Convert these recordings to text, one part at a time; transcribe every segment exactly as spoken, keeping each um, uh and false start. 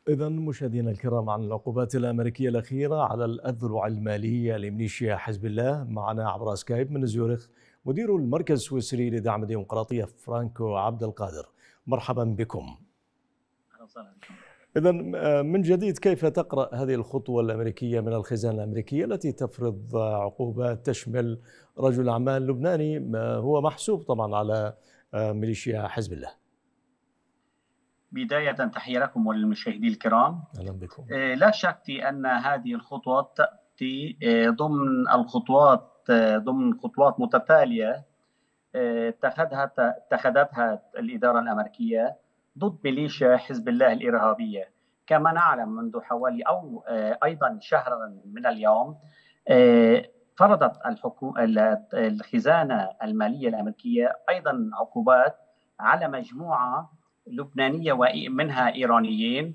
إذا مشاهدينا الكرام، عن العقوبات الأمريكية الأخيرة على الأذرع المالية لميليشيا حزب الله، معنا عبر سكايب من زيورخ مدير المركز السويسري لدعم الديمقراطية فرانكو عبد القادر. مرحبا بكم. إذا من جديد، كيف تقرأ هذه الخطوة الأمريكية من الخزانة الأمريكية التي تفرض عقوبات تشمل رجل أعمال لبناني هو محسوب طبعا على ميليشيا حزب الله؟ بداية تحية لكم وللمشاهدين الكرام. أهلا بكم. لا شك في أن هذه الخطوات تأتي ضمن الخطوات ضمن خطوات متتالية اتخذها اتخذتها الإدارة الأمريكية ضد ميليشيا حزب الله الإرهابية. كما نعلم منذ حوالي أو أيضا شهرا من اليوم فرضت الحكومة الخزانة المالية الأمريكية أيضا عقوبات على مجموعة لبنانية ومنها إيرانيين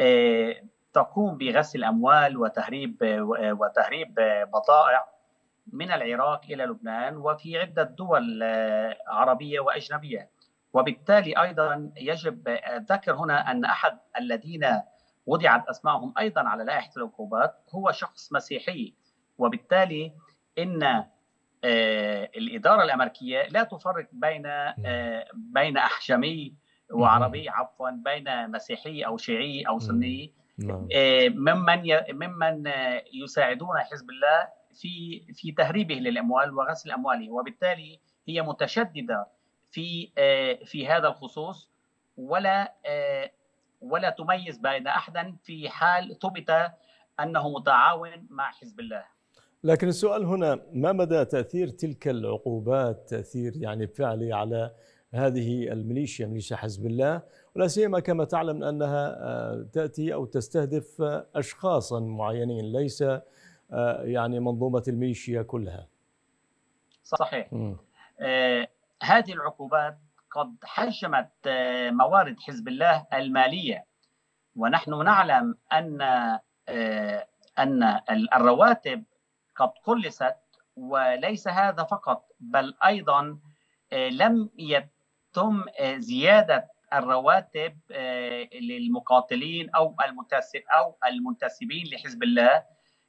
تقوم بغسل الأموال وتهريب وتهريب بضائع من العراق إلى لبنان وفي عدة دول عربية وأجنبية. وبالتالي أيضا يجب الذكر هنا أن أحد الذين وضعت أسمائهم أيضا على لائحة العقوبات هو شخص مسيحي. وبالتالي إن الإدارة الأمريكية لا تفرق بين بين أحشمي وعربي عفوا بين مسيحي أو شيعي أو سني ممن ممن يساعدون حزب الله في في تهريبه للأموال وغسل أمواله. وبالتالي هي متشددة في في هذا الخصوص ولا ولا تميز بين أحدا في حال ثبت أنه متعاون مع حزب الله. لكن السؤال هنا، ما مدى تأثير تلك العقوبات تأثير يعني فعلي على هذه الميليشيا ميليشيا حزب الله، ولا سيما كما تعلم أنها تأتي أو تستهدف أشخاصا معينين ليس يعني منظومة الميليشيا كلها؟ صحيح. آه هذه العقوبات قد حجمت موارد حزب الله المالية، ونحن نعلم أن آه أن الرواتب قد قلصت، وليس هذا فقط بل أيضا آه لم يتم زيادة الرواتب للمقاتلين أو المنتسب أو المنتسبين لحزب الله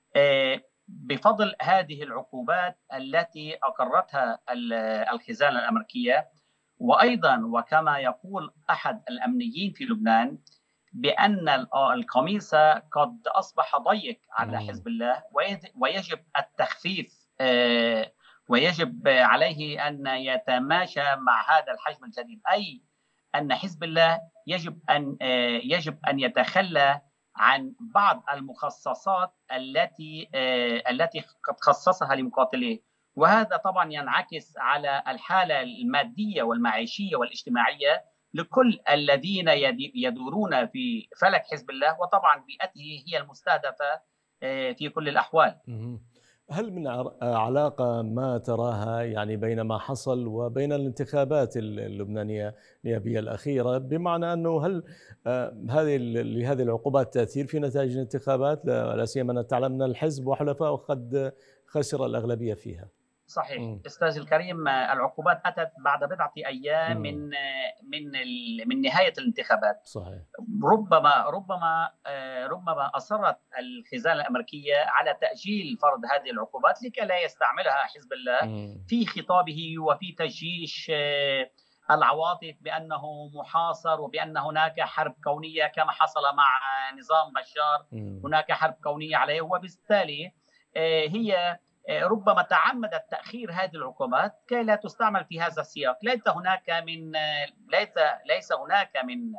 بفضل هذه العقوبات التي أقرتها الخزانة الأمريكية. وأيضا وكما يقول أحد الأمنيين في لبنان بأن القميص قد أصبح ضيق على حزب الله ويجب التخفيف ويجب عليه أن يتماشى مع هذا الحجم الجديد، أي أن حزب الله يجب أن يجب أن يتخلى عن بعض المخصصات التي التي قد خصصها لمقاتليه. وهذا طبعا ينعكس على الحالة المادية والمعيشية والاجتماعية لكل الذين يدورون في فلك حزب الله، وطبعا بيئته هي المستهدفة في كل الأحوال. هل من علاقة ما تراها يعني بين ما حصل وبين الانتخابات اللبنانية النيابية الأخيرة، بمعنى أنه هل هذه لهذه العقوبات تأثير في نتائج الانتخابات، لا سيما تعلم أن الحزب وحلفائه قد خسر الأغلبية فيها؟ صحيح. م. أستاذ الكريم، العقوبات أتت بعد بضعة أيام م. من من من نهاية الانتخابات. صحيح. ربما ربما ربما أصرت الخزانة الأمريكية على تأجيل فرض هذه العقوبات لكي لا يستعملها حزب الله م. في خطابه وفي تجيش العواطف بأنه محاصر وبأن هناك حرب كونية كما حصل مع نظام بشار. م. هناك حرب كونية عليه، وبالتالي هي ربما تعمدت تأخير هذه العقوبات كي لا تستعمل في هذا السياق. ليس هناك من ليس ليس هناك من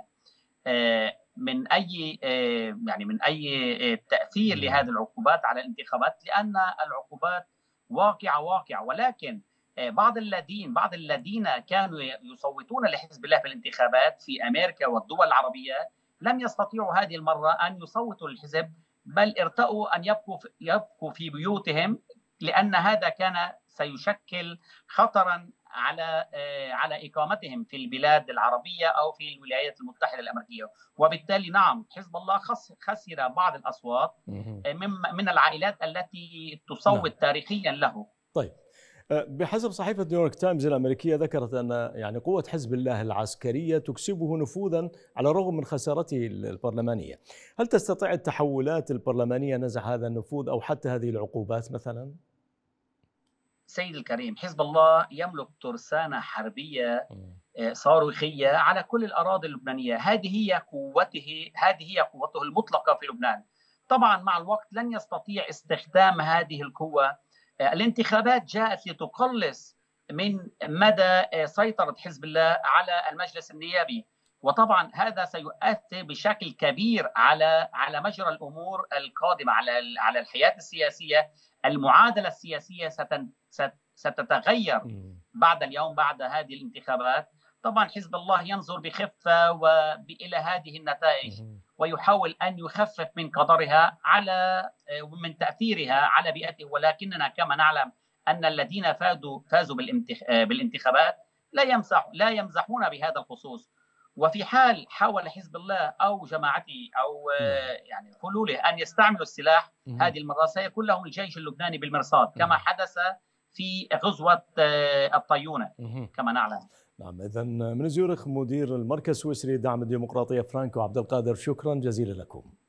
من أي يعني من أي تأثير لهذه العقوبات على الانتخابات، لأن العقوبات واقعة واقعة. ولكن بعض الذين بعض الذين كانوا يصوتون لحزب الله في الانتخابات في أمريكا والدول العربية لم يستطيعوا هذه المرة أن يصوتوا للحزب، بل ارتأوا أن يبقوا يبقوا في بيوتهم، لأن هذا كان سيشكل خطرا على على إقامتهم في البلاد العربية أو في الولايات المتحدة الأمريكية. وبالتالي نعم، حزب الله خسر بعض الأصوات من من العائلات التي تصوت نعم. تاريخيا له. طيب، بحسب صحيفة نيويورك تايمز الأمريكية ذكرت أن يعني قوة حزب الله العسكرية تكسبه نفوذا على الرغم من خسارته البرلمانية. هل تستطيع التحولات البرلمانية نزع هذا النفوذ أو حتى هذه العقوبات مثلا؟ سيد الكريم، حزب الله يملك ترسانة حربية مم. آه، صاروخية على كل الأراضي اللبنانية. هذه هي قوته، هذه هي قوته المطلقة في لبنان. طبعا مع الوقت لن يستطيع استخدام هذه القوة. آه، الانتخابات جاءت لتقلص من مدى آه، سيطرة حزب الله على المجلس النيابي، وطبعا هذا سيؤثر بشكل كبير على على مجرى الامور القادمه، على على الحياه السياسيه. المعادله السياسيه ستتغير مم. بعد اليوم، بعد هذه الانتخابات. طبعا حزب الله ينظر بخفة وإلى هذه النتائج، مم. ويحاول أن يخفف من قدرها على ومن تأثيرها على بيئته، ولكننا كما نعلم أن الذين فازوا فازوا بالانتخابات لا يمزح لا يمزحون بهذا الخصوص. وفي حال حاول حزب الله أو جماعته أو نعم. يعني حلوله أن يستعملوا السلاح، مم. هذه المرة سيكون لهم الجيش اللبناني بالمرصاد كما مم. حدث في غزوة الطيونة مم. كما نعلم. نعم، إذن من زيورخ مدير المركز السويسري لدعم الديمقراطية فرانكو عبد القادر، شكرا جزيلا لكم.